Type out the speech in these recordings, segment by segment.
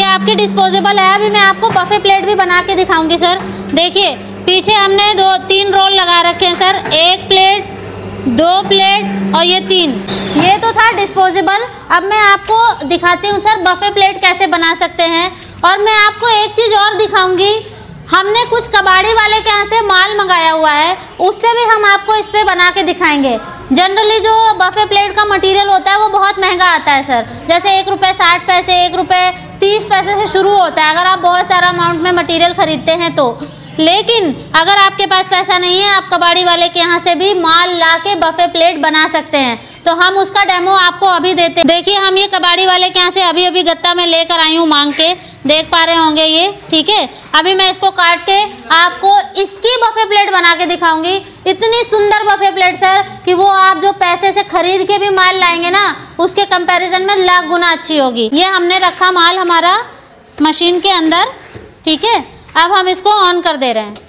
आपकी डिस्पोजेबल है। अभी मैं आपको बफे प्लेट भी बना के दिखाऊंगी सर। देखिए पीछे हमने 2-3 रोल लगा रखे हैं सर, 1 प्लेट, 2 प्लेट और ये 3। ये तो था डिस्पोजेबल। अब मैं आपको दिखाती हूँ सर बफे प्लेट कैसे बना सकते हैं। और मैं आपको एक चीज़ और दिखाऊंगी, हमने कुछ कबाड़ी वाले के यहाँ से माल मंगाया हुआ है, उससे भी हम आपको इस पे बना के दिखाएंगे। जनरली जो बफे प्लेट का मटेरियल होता है वो बहुत महंगा आता है सर, जैसे ₹1.60, ₹1.30 से शुरू होता है अगर आप बहुत सारा अमाउंट में मटेरियल खरीदते हैं तो। लेकिन अगर आपके पास पैसा नहीं है, आप कबाड़ी वाले के यहाँ से भी माल ला के बफे प्लेट बना सकते हैं। तो हम उसका डेमो आपको अभी देते हैं। देखिए हम ये कबाड़ी वाले के यहाँ से अभी गत्ता में लेकर आई हूँ मांग के, देख पा रहे होंगे ये, ठीक है। अभी मैं इसको काट के आपको इसकी बफे प्लेट बना के दिखाऊंगी। इतनी सुंदर बफे प्लेट सर कि वो आप जो पैसे से खरीद के भी माल लाएंगे ना, उसके कंपैरिजन में लाख गुना अच्छी होगी। ये हमने रखा माल हमारा मशीन के अंदर, ठीक है। अब हम इसको ऑन कर दे रहे हैं।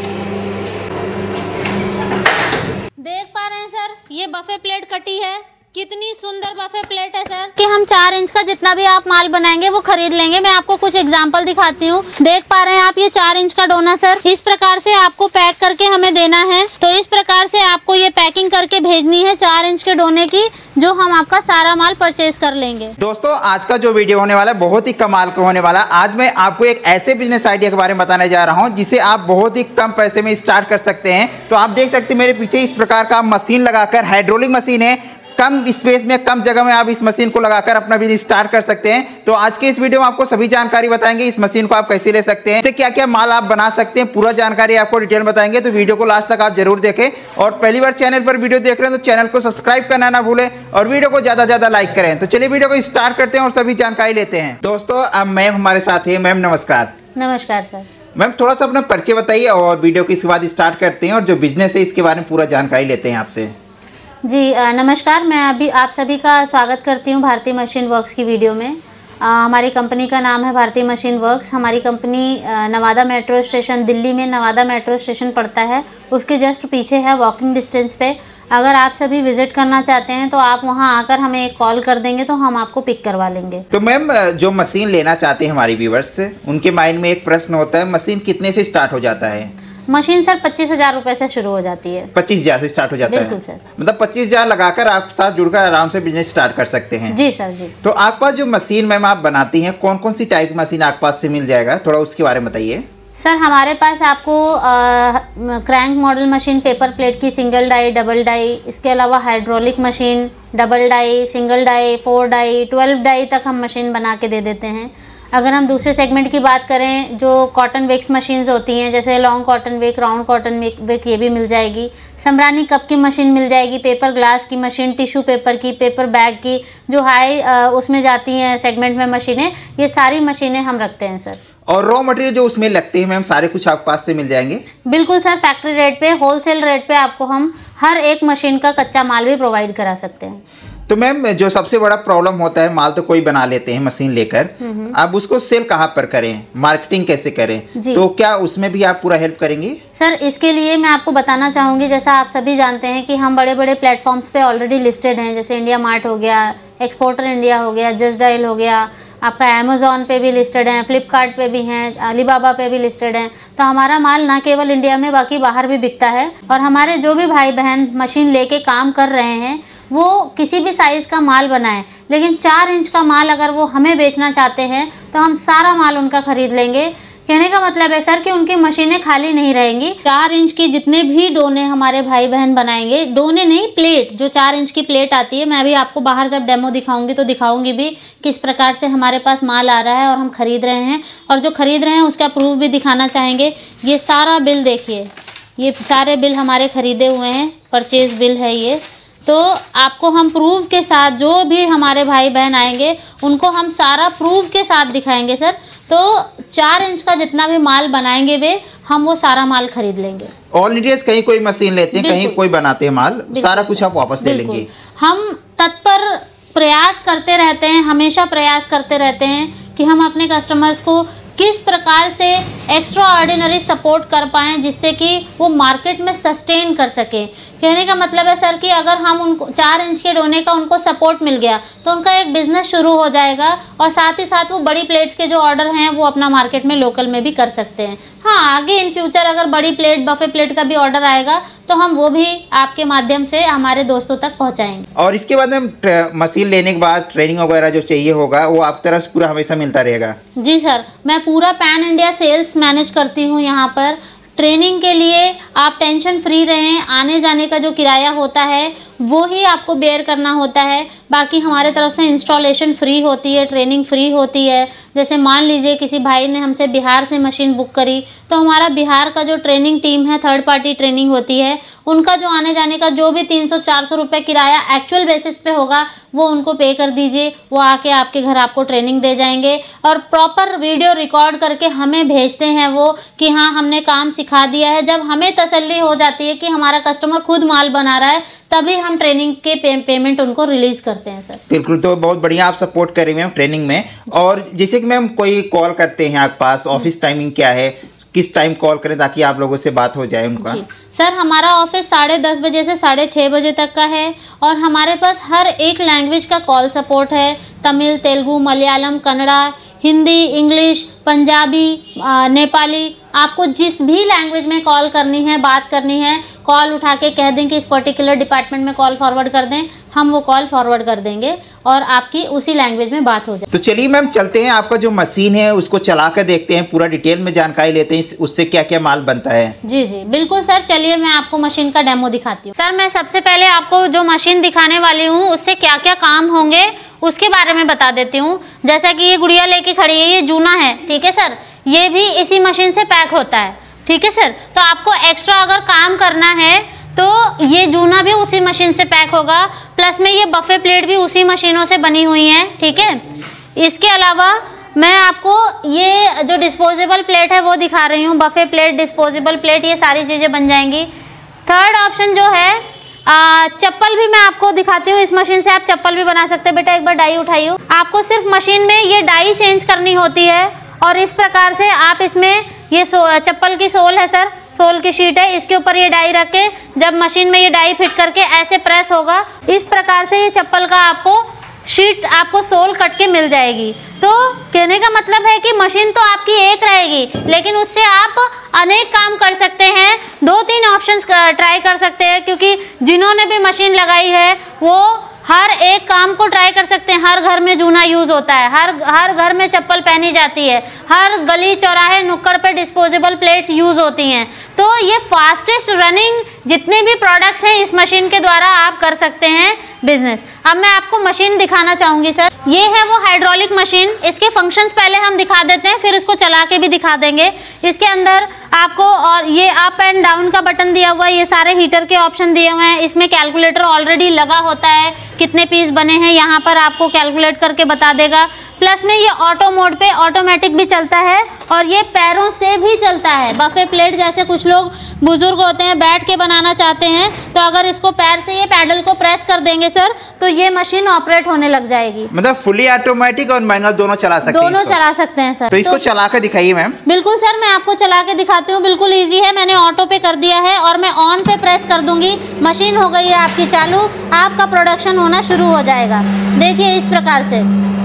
देख पा रहे हैं सर ये बफे प्लेट कटी है, कितनी सुंदर बफे प्लेट है सर कि हम 4 इंच का जितना भी आप माल बनाएंगे वो खरीद लेंगे। मैं आपको कुछ एग्जांपल दिखाती हूँ। देख पा रहे हैं आप ये 4 इंच का डोना सर, इस प्रकार से आपको पैक करके हमें देना है। तो इस प्रकार से आपको ये पैकिंग करके भेजनी है 4 इंच के डोने की, जो हम आपका सारा माल परचेज कर लेंगे। दोस्तों आज का जो वीडियो होने वाला है बहुत ही कमाल का होने वाला। आज मैं आपको एक ऐसे बिजनेस आइडिया के बारे में बताने जा रहा हूँ जिसे आप बहुत ही कम पैसे में स्टार्ट कर सकते हैं। तो आप देख सकते हैं मेरे पीछे इस प्रकार का मशीन लगाकर, हाइड्रोलिक मशीन है, कम स्पेस में कम जगह में आप इस मशीन को लगाकर अपना बिजनेस स्टार्ट कर सकते हैं। तो आज के इस वीडियो में आपको सभी जानकारी बताएंगे, इस मशीन को आप कैसे ले सकते हैं, इससे क्या क्या माल आप बना सकते हैं, पूरा जानकारी आपको डिटेल बताएंगे। तो वीडियो को लास्ट तक आप जरूर देखें और पहली बार चैनल पर वीडियो देख रहे हैं तो चैनल को सब्सक्राइब करना ना भूलें और वीडियो को ज्यादा ज्यादा लाइक करें। तो चलिए वीडियो को स्टार्ट करते हैं और सभी जानकारी लेते हैं। दोस्तों अब मैम हमारे साथ है। मैम नमस्कार। नमस्कार सर। मैम थोड़ा सा अपना परिचय बताइए और वीडियो के इसके बाद स्टार्ट करते हैं और जो बिजनेस है इसके बारे में पूरा जानकारी लेते हैं आपसे। जी नमस्कार, मैं अभी आप सभी का स्वागत करती हूँ भारती मशीन वर्क्स की वीडियो में। हमारी कंपनी का नाम है भारती मशीन वर्क्स। हमारी company Nawada metro station, Delhi में नवादा मेट्रो स्टेशन पड़ता है, उसके जस्ट पीछे है, वॉकिंग डिस्टेंस पे। अगर आप सभी विजिट करना चाहते हैं तो आप वहां आकर हमें एक कॉल कर देंगे तो हम आपको पिक करवा लेंगे। तो मैम जो मशीन लेना चाहते हैं हमारी व्यूवर्स से, उनके माइंड में एक प्रश्न होता है, मशीन कितने से स्टार्ट हो जाता है? मशीन सर 25,000 रुपए से शुरू हो जाती है। 25,000 से स्टार्ट हो जाता है? बिल्कुल सर। मतलब 25,000 लगाकर आप साथ जुड़कर आराम से बिजनेस स्टार्ट कर सकते हैं। जी सर जी। तो आपके पास जो मशीन मैम आप बनाती हैं, कौन कौन सी टाइप की मशीन आपके पास से मिल जाएगा, थोड़ा उसके बारे में बताइए। सर हमारे पास आपको crank model machine, paper plate की सिंगल डाई, डबल डाई, इसके अलावा hydraulic machine, double die, single die, 4 die, 12 die तक हम मशीन बना के दे देते हैं। अगर हम दूसरे सेगमेंट की बात करें, जो कॉटन वेक्स मशीन्स होती हैं, जैसे long cotton wick, round cotton wick, ये भी मिल जाएगी। समरानी कप की मशीन मिल जाएगी, पेपर ग्लास की मशीन, टिश्यू पेपर की, पेपर बैग की, जो हाई उसमें जाती हैं सेगमेंट में मशीनें, ये सारी मशीनें हम रखते हैं सर। और रॉ मटेरियल जो उसमें लगते हैं मैम, सारे कुछ आपके पास से मिल जाएंगे? बिल्कुल सर, फैक्ट्री रेट पे, होलसेल रेट पे आपको हम हर एक मशीन का कच्चा माल भी प्रोवाइड करा सकते हैं। तो मैम जो सबसे बड़ा प्रॉब्लम होता है, माल तो कोई बना लेते हैं मशीन लेकर, अब उसको सेल कहाँ पर करें, मार्केटिंग कैसे करें, तो क्या उसमें भी आप पूरा हेल्प करेंगे? सर इसके लिए मैं आपको बताना चाहूँगी, जैसा आप सभी जानते हैं कि हम बड़े बड़े प्लेटफॉर्म्स पे ऑलरेडी लिस्टेड हैं, जैसे इंडिया मार्ट हो गया, एक्सपोर्टर इंडिया हो गया, जस्ट डायल हो गया, आपका अमेज़ॉन पे भी लिस्टेड हैं, फ्लिपकार्ट पे भी हैं, अलीबाबा पे भी लिस्टेड हैं। तो हमारा माल ना केवल इंडिया में बाकी बाहर भी बिकता है। और हमारे जो भी भाई बहन मशीन लेके काम कर रहे हैं वो किसी भी साइज़ का माल बनाएं, लेकिन 4 इंच का माल अगर वो हमें बेचना चाहते हैं तो हम सारा माल उनका खरीद लेंगे। कहने का मतलब है सर कि उनकी मशीनें खाली नहीं रहेंगी। 4 इंच के जितने भी डोने हमारे भाई बहन बनाएंगे, डोने नहीं प्लेट, जो 4 इंच की प्लेट आती है, मैं भी आपको बाहर जब डेमो दिखाऊंगी तो दिखाऊंगी भी किस प्रकार से हमारे पास माल आ रहा है और हम खरीद रहे हैं, और जो खरीद रहे हैं उसका प्रूफ भी दिखाना चाहेंगे। ये सारा बिल देखिए, ये सारे बिल हमारे खरीदे हुए हैं, परचेज बिल है ये। तो आपको हम प्रूफ के साथ, जो भी हमारे भाई बहन आएंगे उनको हम सारा प्रूफ के साथ दिखाएंगे सर। तो 4 इंच का जितना भी माल बनाएंगे वे, हम वो सारा माल खरीद लेंगे। ऑल इंडिया कहीं कोई मशीन लेते हैं, कहीं कोई बनाते हैं माल, सारा कुछ आप वापस ले लेंगे। हम तत्पर प्रयास करते रहते हैं, हमेशा प्रयास करते रहते हैं कि हम अपने कस्टमर्स को किस प्रकार से एक्स्ट्रा ऑर्डिनरी सपोर्ट कर पाएँ, जिससे कि वो मार्केट में सस्टेन कर सकें। कहने का मतलब है सर कि अगर हम उनको 4 इंच के डोने का उनको सपोर्ट मिल गया तो उनका एक बिजनेस शुरू हो जाएगा और साथ ही साथ वो बड़ी प्लेट्स के जो ऑर्डर हैं वो अपना मार्केट में लोकल में भी कर सकते हैं। हाँ, आगे इन फ्यूचर अगर बड़ी प्लेट बफे प्लेट का भी ऑर्डर आएगा तो हम वो भी आपके माध्यम से हमारे दोस्तों तक पहुँचाएंगे। और इसके बाद में मशीन लेने के बाद ट्रेनिंग वगैरह जो चाहिए होगा वो आप तरफ से पूरा हमेशा मिलता रहेगा? जी सर, मैं पूरा पैन इंडिया सेल्स मैनेज करती हूँ यहाँ पर। ट्रेनिंग के लिए आप टेंशन फ्री रहें, आने जाने का जो किराया होता है वो ही आपको बेयर करना होता है। बाकी हमारे तरफ से इंस्टॉलेशन फ्री होती है, ट्रेनिंग फ्री होती है। जैसे मान लीजिए किसी भाई ने हमसे बिहार से मशीन बुक करी तो हमारा बिहार का जो ट्रेनिंग टीम है, थर्ड पार्टी ट्रेनिंग होती है, उनका जो आने जाने का जो भी 300-400 रुपये किराया एक्चुअल बेसिस पे होगा वो उनको पे कर दीजिए। वो आके आपके घर आपको ट्रेनिंग दे जाएंगे और प्रॉपर वीडियो रिकॉर्ड करके हमें भेजते हैं वो कि हाँ हमने काम सिखा दिया है। जब हमें तसल्ली हो जाती है कि हमारा कस्टमर खुद माल बना रहा है तभी हम ट्रेनिंग के पेमेंट उनको रिलीज करते हैं सर। बिल्कुल, तो बहुत बढ़िया आप सपोर्ट कर रही हैं ट्रेनिंग में। और जैसे कि मैम कोई कॉल करते हैं आपके पास, ऑफिस टाइमिंग क्या है, किस टाइम कॉल करें ताकि आप लोगों से बात हो जाए उनका? जी सर, हमारा ऑफिस 10:30 बजे से 6:30 बजे तक का है और हमारे पास हर एक लैंग्वेज का कॉल सपोर्ट है। तमिल, तेलुगु, मलयालम, कन्नड़ा, हिंदी, इंग्लिश, पंजाबी, नेपाली, आपको जिस भी लैंग्वेज में कॉल करनी है, बात करनी है, कॉल उठा के कह दें कि इस पर्टिकुलर डिपार्टमेंट में कॉल फॉरवर्ड कर दें, हम वो कॉल फॉरवर्ड कर देंगे और आपकी उसी लैंग्वेज में बात हो जाए। तो चलिए मैम चलते हैं, आपका जो मशीन है उसको चला कर देखते हैं, पूरा डिटेल में जानकारी लेते हैं उससे क्या क्या माल बनता है। जी जी बिल्कुल सर, चलिए मैं आपको मशीन का डेमो दिखाती हूँ। सर, मैं सबसे पहले आपको जो मशीन दिखाने वाली हूँ उससे क्या क्या काम होंगे उसके बारे में बता देती हूँ। जैसा कि ये गुड़िया लेके खड़ी है, ये जूना है, ठीक है सर, ये भी इसी मशीन से पैक होता है, ठीक है सर। तो आपको एक्स्ट्रा अगर काम करना है तो ये जूना भी उसी मशीन से पैक होगा, प्लस में ये बफे प्लेट भी उसी मशीनों से बनी हुई हैं, ठीक है। इसके अलावा मैं आपको ये जो डिस्पोजेबल प्लेट है वो दिखा रही हूँ, बफे प्लेट, डिस्पोजेबल प्लेट, ये सारी चीज़ें बन जाएंगी। थर्ड ऑप्शन जो है चप्पल भी मैं आपको दिखाती हूँ। इस मशीन से आप चप्पल भी बना सकते हैं। बेटा एक बार डाई उठाइए। आपको सिर्फ मशीन में ये डाई चेंज करनी होती है और इस प्रकार से आप इसमें ये चप्पल की सोल है सर, सोल की शीट है, इसके ऊपर ये डाई रख के जब मशीन में ये डाई फिट करके ऐसे प्रेस होगा, इस प्रकार से ये चप्पल का आपको शीट, आपको सोल कट के मिल जाएगी। तो कहने का मतलब है कि मशीन तो आपकी एक रहेगी लेकिन उससे आप अनेक काम कर सकते हैं, 2-3 ऑप्शंस ट्राई कर सकते हैं, क्योंकि जिन्होंने भी मशीन लगाई है वो हर एक काम को ट्राई कर सकते हैं। हर घर में जूना यूज होता है, हर घर में चप्पल पहनी जाती है, हर गली चौराहे नुक्कड़ पे डिस्पोजेबल प्लेट्स यूज होती हैं। तो ये फास्टेस्ट रनिंग जितने भी प्रोडक्ट्स हैं इस मशीन के द्वारा आप कर सकते हैं बिजनेस। अब मैं आपको मशीन दिखाना चाहूंगी सर। ये है वो हाइड्रोलिक मशीन, इसके फंक्शंस पहले हम दिखा देते हैं, फिर इसको चला के भी दिखा देंगे। इसके अंदर आपको और ये अप एंड डाउन का बटन दिया हुआ है, ये सारे हीटर के ऑप्शन दिए हुए हैं। इसमें कैलकुलेटर ऑलरेडी लगा होता है, कितने पीस बने हैं यहाँ पर आपको कैलकुलेट करके बता देगा। प्लस में ये ऑटो मोड पे ऑटोमेटिक भी चलता है और ये पैरों से भी चलता है। बफे प्लेट जैसे कुछ लोग बुजुर्ग होते हैं बैठ के बनाना चाहते हैं, तो अगर इसको पैर से ये पैडल को प्रेस कर देंगे सर तो ये मशीन ऑपरेट होने लग जाएगी। मतलब फुली ऑटोमेटिक और मैनुअल दोनों चला सकते हैं? दोनों चला सकते हैं सर। तो इसको चला कर दिखाइए मैम। बिल्कुल सर, मैं आपको चला के दिखाती हूँ। बिल्कुल ईजी है, मैंने ऑटो पे कर दिया है और मैं ऑन पे प्रेस कर दूंगी, मशीन हो गई है आपकी चालू, आपका प्रोडक्शन होना शुरू हो जाएगा। देखिए इस प्रकार से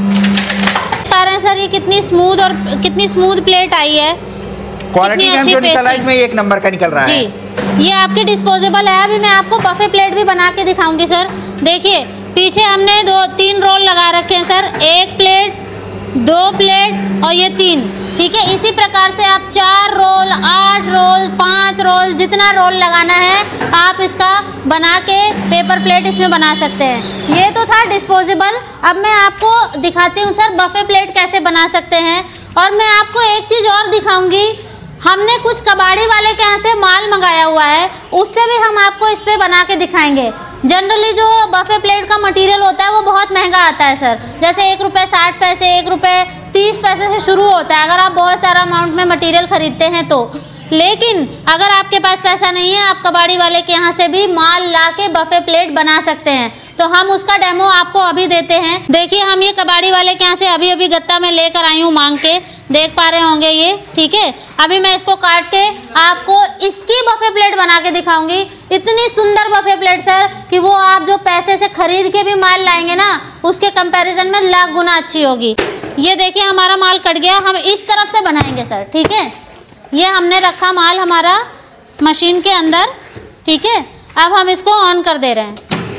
पा रहे हैं सर, ये कितनी स्मूथ और कितनी स्मूथ प्लेट आई है। क्वालिटी जो निकल रहा है इसमें एक नंबर का निकल रहा है जी। ये आपके डिस्पोजेबल है। अभी मैं आपको बफे प्लेट भी बना के दिखाऊंगी सर। देखिए पीछे हमने 2-3 रोल लगा रखे हैं सर, 1 प्लेट, 2 प्लेट और ये 3, ठीक है। इसी प्रकार से आप 4 रोल, 8 रोल, 5 रोल, जितना रोल लगाना है आप इसका बना के पेपर प्लेट इसमें बना सकते हैं। ये तो था डिस्पोजेबल। अब मैं आपको दिखाती हूँ सर बफे प्लेट कैसे बना सकते हैं। और मैं आपको एक चीज़ और दिखाऊंगी, हमने कुछ कबाड़ी वाले के यहाँ से माल मंगाया हुआ है, उससे भी हम आपको इस पर बना के दिखाएंगे। जनरली जो बफे प्लेट का मटेरियल होता है वो बहुत महंगा आता है सर, जैसे ₹1.60, ₹1.30 से शुरू होता है अगर आप बहुत सारा अमाउंट में मटेरियल खरीदते हैं तो। लेकिन अगर आपके पास पैसा नहीं है, आप कबाड़ी वाले के यहाँ से भी माल ला के बफे प्लेट बना सकते हैं। तो हम उसका डेमो आपको अभी देते हैं। देखिए हम ये कबाड़ी वाले के यहाँ से अभी गत्ता में लेकर आई हूँ मांग के। देख पा रहे होंगे ये, ठीक है। अभी मैं इसको काट के आपको इसकी बफे प्लेट बना के दिखाऊंगी। इतनी सुंदर बफे प्लेट सर कि वो आप जो पैसे से खरीद के भी माल लाएंगे ना, उसके कंपैरिजन में लाख गुना अच्छी होगी। ये देखिए हमारा माल कट गया, हम इस तरफ से बनाएंगे सर, ठीक है। ये हमने रखा माल हमारा मशीन के अंदर, ठीक है। अब हम इसको ऑन कर दे रहे हैं।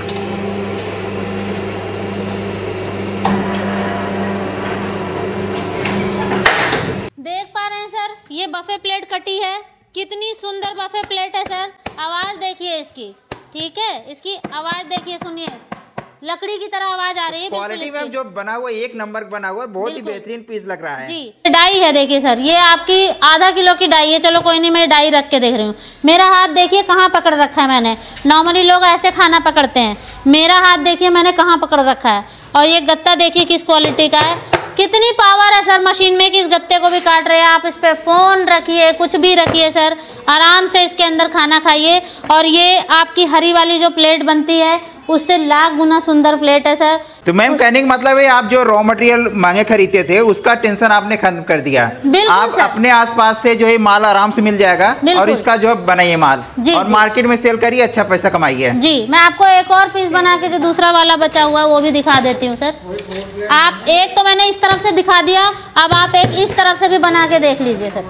देख पा रहे हैं सर, ये बफे प्लेट कटी है। कितनी सुंदर बफे प्लेट है सर। आवाज देखिए इसकी, ठीक है। इसकी आवाज देखिए, सुनिए, लकड़ी की तरह आवाज आ रही है। क्वालिटी में जो बना हुआ एक नंबर बना हुआ, बहुत ही बेहतरीन पीस लग रहा है जी। डाई है देखिए सर, ये आपकी आधा किलो की डाई है। चलो कोई नहीं, मैं डाई रख के देख रही हूँ। मेरा हाथ देखिए कहाँ पकड़ रखा है मैंने। नॉर्मली लोग ऐसे खाना पकड़ते हैं, मेरा हाथ देखिए मैंने कहाँ पकड़ रखा है। और ये गत्ता देखिए किस क्वालिटी का है। कितनी पावर है सर मशीन में कि इस गत्ते को भी काट रहे हैं। आप इस पे फोन रखिए, कुछ भी रखिए सर, आराम से इसके अंदर खाना खाइए। और ये आपकी हरी वाली जो प्लेट बनती है उससे लाख गुना सुंदर प्लेट है सर। तो मैम कहने का मतलब है आप जो रॉ मटेरियल मांगे खरीदते थे उसका टेंशन आपने खत्म कर दिया। आप सर। अपने आसपास से जो है माल आराम से मिल जाएगा और इसका जो बनाइए माल और मार्केट में सेल करिए, अच्छा पैसा कमाइए। जी, मैं आपको एक और पीस बना के जो दूसरा वाला बचा हुआ है वो भी दिखा देती हूँ सर। आप एक तो मैंने इस तरफ से दिखा दिया, अब आप एक इस तरफ से भी बना के देख लीजिए सर।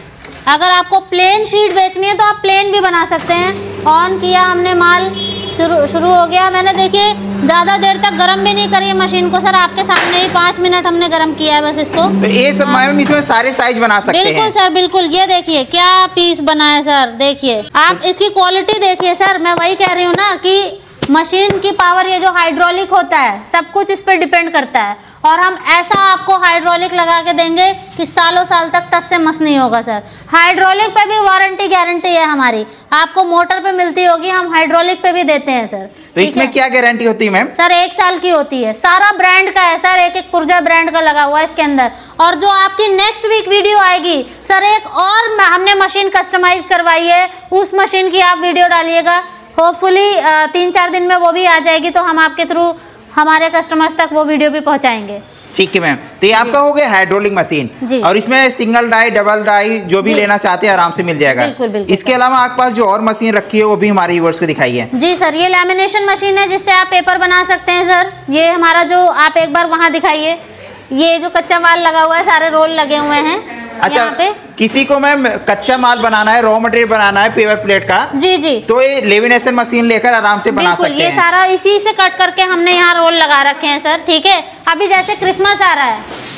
अगर आपको प्लेन शीट बेचनी है तो आप प्लेन भी बना सकते हैं। ऑन किया हमने, माल शुरू हो गया। मैंने देखिए ज़्यादा देर तक गरम भी नहीं करी मशीन को सर, आपके सामने ही 5 मिनट हमने गरम किया है बस इसको। तो ये सब मैम इसमें सारे साइज बना सकते हैं। बिल्कुल सर, बिल्कुल। ये देखिए क्या पीस बना है सर, देखिए आप इसकी क्वालिटी देखिए सर। मैं वही कह रही हूँ ना कि मशीन की पावर, ये जो हाइड्रोलिक होता है सब कुछ इस पर डिपेंड करता है। और हम ऐसा आपको हाइड्रोलिक लगा के देंगे कि सालों साल तक टस से मस नहीं होगा सर। हाइड्रोलिक पे भी वारंटी गारंटी है हमारी, आपको मोटर पे मिलती होगी, हम हाइड्रोलिक पे भी देते हैं सर। तो इसमें क्या गारंटी होती है मैम? सर 1 साल की होती है। सारा ब्रांड का है सर, एक पुर्जा ब्रांड का लगा हुआ है इसके अंदर। और जो आपकी नेक्स्ट वीक वीडियो आएगी सर, एक और हमने मशीन कस्टमाइज करवाई है, उस मशीन की आप वीडियो डालिएगा। होपफुली 3-4 दिन में वो भी आ जाएगी, तो हम आपके थ्रू हमारे कस्टमर्स तक वो वीडियो भी पहुंचाएंगे। ठीक है मैम। तो ये आपका हो गया हाइड्रोलिक मशीन, और इसमें सिंगल डाई, डबल डाई जो भी लेना चाहते हैं आराम से मिल जाएगा। बिल्कुल, बिल्कुल। इसके अलावा आपके पास जो और मशीन रखी है वो भी हमारे व्यूअर्स को दिखाइए। जी सर, ये लैमिनेशन मशीन है जिससे आप पेपर बना सकते हैं सर। ये हमारा जो, आप एक बार वहाँ दिखाइए, ये जो कच्चा माल लगा हुआ है, सारे रोल लगे हुए हैं। अच्छा, किसी को मैम कच्चा माल बनाना है, रॉ मटेरियल बनाना है पेपर प्लेट का, जी जी, तो ये लेमिनेशन मशीन लेकर आराम से बना सकते हैं। ये सारा इसी से कट करके हमने यहाँ रोल लगा रखे हैं सर, ठीक है। अभी जैसे क्रिसमस आ रहा है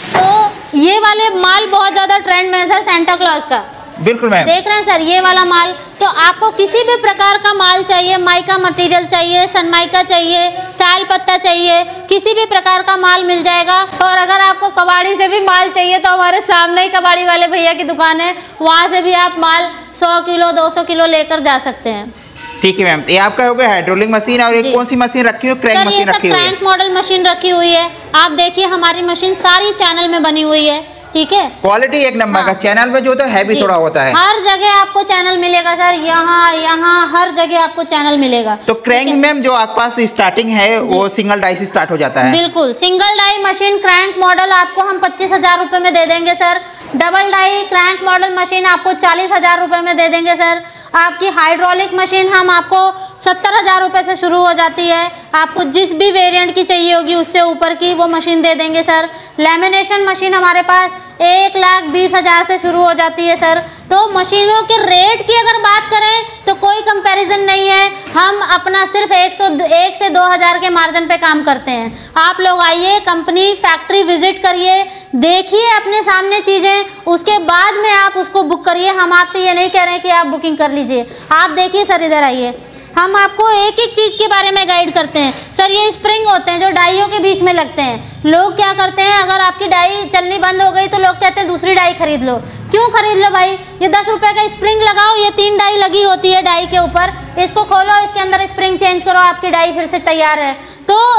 तो ये वाले माल बहुत ज्यादा ट्रेंड में है सर, सेंटा क्लॉज का। बिल्कुल मैम, देख रहे हैं सर ये वाला माल। तो आपको किसी भी प्रकार का माल चाहिए, माइका मटेरियल चाहिए, सनमाइका चाहिए, साल पत्ता चाहिए, किसी भी प्रकार का माल मिल जाएगा। और अगर आपको कबाड़ी से भी माल चाहिए तो हमारे सामने ही कबाड़ी वाले भैया की दुकान है, वहाँ से भी आप माल 100 किलो 200 किलो लेकर जा सकते हैं। ठीक है मैम। ये आपका हो गया हाइड्रोलिक मशीन, और एक कौन सी मशीन रखी हुई? क्रैंक मशीन रखी हुई है। क्रैंक मॉडल मशीन रखी हुई है। आप देखिए हमारी मशीन सारी चैनल में बनी हुई है, ठीक है। क्वालिटी एक नंबर का। चैनल पे जो होता है हैवी थोड़ा होता है, हर जगह आपको चैनल मिलेगा सर, यहाँ हर जगह आपको चैनल मिलेगा। तो क्रैंक मैम जो आपके पास स्टार्टिंग है वो सिंगल डाई से स्टार्ट हो जाता है? बिल्कुल, single die machine crank model आपको हम 25,000 रुपए में दे देंगे sir. Double die crank model machine आपको 40,000 रुपए में दे देंगे सर। आपकी हाइड्रोलिक मशीन हम आपको 70,000 रुपए से शुरू हो जाती है। आपको जिस भी वेरिएंट की चाहिए होगी उससे ऊपर की वो मशीन दे देंगे सर। लैमिनेशन मशीन हमारे पास 1,20,000 से शुरू हो जाती है सर। तो मशीनों के रेट की अगर बात करें तो कोई कंपैरिजन नहीं है। हम अपना सिर्फ 1 से 2,000 के मार्जिन पे काम करते हैं। आप लोग आइए, कंपनी फैक्ट्री विजिट करिए, देखिए अपने सामने चीज़ें, उसके बाद में आप उसको बुक करिए। हम आपसे ये नहीं कह रहे हैं कि आप बुकिंग कर लीजिए। आप देखिए सर, इधर आइए, हम आपको एक एक चीज़ के बारे में गाइड करते हैं सर। ये स्प्रिंग होते हैं जो डाइयों के बीच में लगते हैं। लोग क्या करते हैं, अगर आपकी डाई चलनी बंद हो गई तो लोग कहते हैं दूसरी डाई खरीद लो। क्यों खरीद लो भाई, ये 10 रुपए का स्प्रिंग लगाओ, ये 3 डाई लगी होती है डाई के ऊपर, इसको खोलो, इसके अंदर स्प्रिंग चेंज करो, आपकी डाई फिर से तैयार है। तो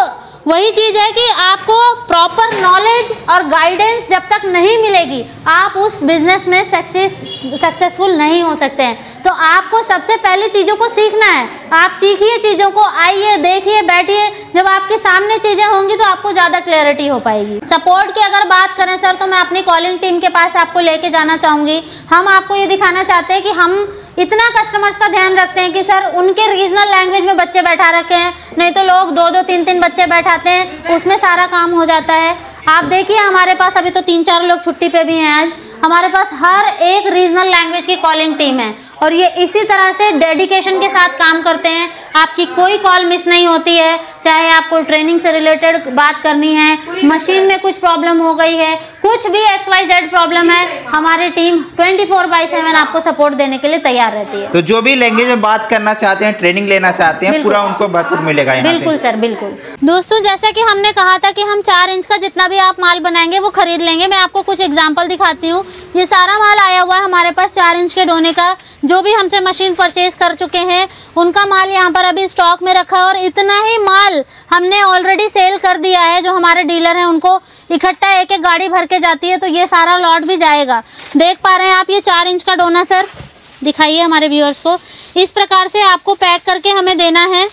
वही चीज़ है कि आपको प्रॉपर नॉलेज और गाइडेंस जब तक नहीं मिलेगी आप उस बिजनेस में सक्सेसफुल नहीं हो सकते हैं। तो आपको सबसे पहले चीज़ों को सीखना है। आप सीखिए चीज़ों को, आइए, देखिए, बैठिए। जब आपके सामने चीज़ें होंगी तो आपको ज़्यादा क्लैरिटी हो पाएगी। सपोर्ट की अगर बात करें सर, तो मैं अपनी कॉलिंग टीम के पास आपको लेके जाना चाहूँगी। हम आपको ये दिखाना चाहते हैं कि हम इतना कस्टमर्स का ध्यान रखते हैं कि सर उनके रीजनल लैंग्वेज में बच्चे बैठा रखे हैं, नहीं तो लोग 2-2, 3-3 बच्चे बैठाते हैं, उसमें सारा काम हो जाता है। आप देखिए हमारे पास अभी तो 3-4 लोग छुट्टी पे भी हैं आज। हमारे पास हर एक रीजनल लैंग्वेज की कॉलिंग टीम है और ये इसी तरह से डेडिकेशन के साथ काम करते हैं। आपकी कोई कॉल मिस नहीं होती है, चाहे आपको ट्रेनिंग से रिलेटेड बात करनी है, मशीन में कुछ प्रॉब्लम हो गई है, कुछ भी XYZ प्रॉब्लम है, हमारी टीम 24/7 आपको सपोर्ट देने के लिए तैयार रहती है। तो जो भी लैंग्वेज में बात करना चाहते हैं, ट्रेनिंग लेना चाहते हैं, पूरा उनको भरपूर मिलेगा यहाँ से। बिल्कुल सर, बिल्कुल। दोस्तों, जैसा कि हमने कहा था कि हम 4 इंच का जितना भी आप माल बनाएंगे वो खरीद लेंगे। मैं आपको कुछ एग्जाम्पल दिखाती हूँ। ये सारा माल आया हुआ है हमारे पास 4 इंच के डोने का। जो भी हमसे मशीन परचेज कर चुके हैं उनका माल यहाँ पर अभी स्टॉक में रखा है और इतना ही माल हमने ऑलरेडी सेल कर दिया है। जो हमारे डीलर हैं उनको इकट्ठा एक गाड़ी भर के जाती है, तो ये सारा लॉट भी जाएगा। देख पा रहे हैं आप, ये 4 इंच का डोना सर, दिखाइए हमारे व्यूअर्स को। इस प्रकार से आपको पैक करके हमें देना है।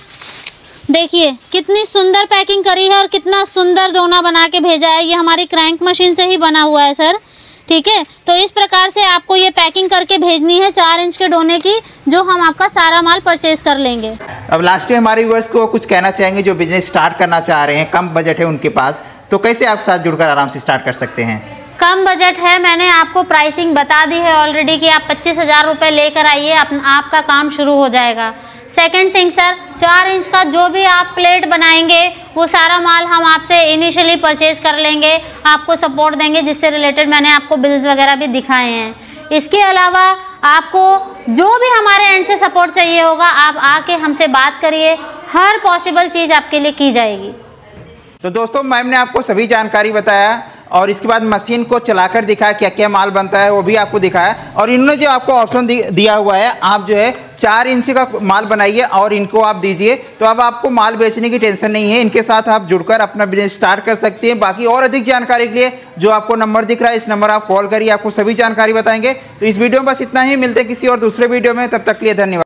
देखिए कितनी सुंदर पैकिंग करी है और कितना सुंदर डोना बना के भेजा है। ये हमारी क्रैंक मशीन से ही बना हुआ है सर, ठीक है। तो इस प्रकार से आपको ये पैकिंग करके भेजनी है 4 इंच के डोने की, जो हम आपका सारा माल परचेज कर लेंगे। अब लास्ट में हमारे व्यूअर्स को कुछ कहना चाहेंगे जो बिजनेस स्टार्ट करना चाह रहे हैं, कम बजट है उनके पास, तो कैसे आपके साथ जुड़कर आराम से स्टार्ट कर सकते हैं? कम बजट है, मैंने आपको प्राइसिंग बता दी है ऑलरेडी कि आप 25,000 रुपये लेकर आइए, आपका काम शुरू हो जाएगा। सेकंड थिंग सर, 4 इंच का जो भी आप प्लेट बनाएंगे वो सारा माल हम आपसे इनिशियली परचेज कर लेंगे, आपको सपोर्ट देंगे, जिससे रिलेटेड मैंने आपको बिल्स वगैरह भी दिखाए हैं। इसके अलावा आपको जो भी हमारे एंड से सपोर्ट चाहिए होगा, आप आके हमसे बात करिए, हर पॉसिबल चीज़ आपके लिए की जाएगी। तो दोस्तों, मैम ने आपको सभी जानकारी बताया और इसके बाद मशीन को चलाकर दिखाया, क्या क्या माल बनता है वो भी आपको दिखाया। और इन्होंने जो आपको ऑप्शन दिया हुआ है, आप जो है 4 इंच का माल बनाइए और इनको आप दीजिए, तो अब आपको माल बेचने की टेंशन नहीं है। इनके साथ आप जुड़कर अपना बिजनेस स्टार्ट कर सकते हैं। बाकी और अधिक जानकारी के लिए जो आपको नंबर दिख रहा है, इस नंबर आप कॉल करिए, आपको सभी जानकारी बताएंगे। तो इस वीडियो में बस इतना ही, मिलते हैं किसी और दूसरे वीडियो में, तब तक के लिए धन्यवाद।